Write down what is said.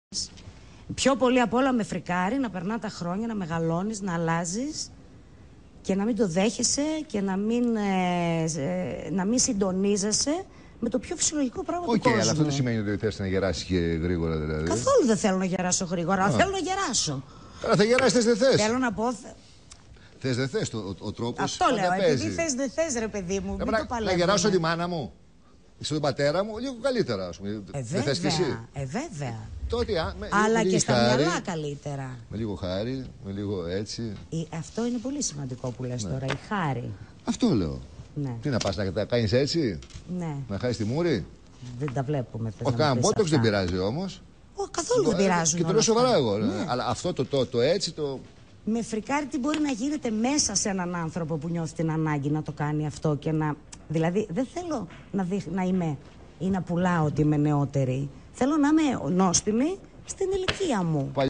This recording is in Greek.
Πιο πολύ απ' όλα με φρικάρει να περνά τα χρόνια, να μεγαλώνεις, να αλλάζεις και να μην το δέχεσαι και να μην συντονίζεσαι με το πιο φυσιολογικό πράγμα του κόσμου. Αλλά αυτό δεν σημαίνει ότι θες να γεράσεις και γρήγορα δηλαδή. Καθόλου δεν θέλω να γεράσω γρήγορα, θέλω να γεράσω. Άρα θα γεράσεις, δεν θες. Θέλω να πω... Θες, δεν θες, ο τρόπος. Αυτό λέω, επειδή θες, δεν θες ρε παιδί μου, μην το παλεύουμε. Να γεράσω τη μάνα μου, στον πατέρα μου, λίγο καλύτερα ας πούμε. Δεν θες κι εσύ. Βέβαια. Τότε, αλλά και στα χάρη, μυαλά καλύτερα. Με λίγο χάρη, με λίγο έτσι. Αυτό είναι πολύ σημαντικό που λες τώρα, η χάρη. Αυτό λέω. Ναι. Τι να πας να τα κάνεις έτσι, ναι. Να χάσεις τη μούρη. Δεν τα βλέπουμε. Ο κάμποτοξ δεν πειράζει όμως. Καθόλου δεν πειράζουν. Και το λέω σοβαρά εγώ. Ναι. Αλλά αυτό το έτσι το... Με φρικάρει τι μπορεί να γίνεται μέσα σε έναν άνθρωπο που νιώθει την ανάγκη να το κάνει αυτό και να... Δηλαδή δεν θέλω να είμαι ή να πουλάω ότι είμαι νεότερη. Θέλω να είμαι νόστιμη στην ηλικία μου.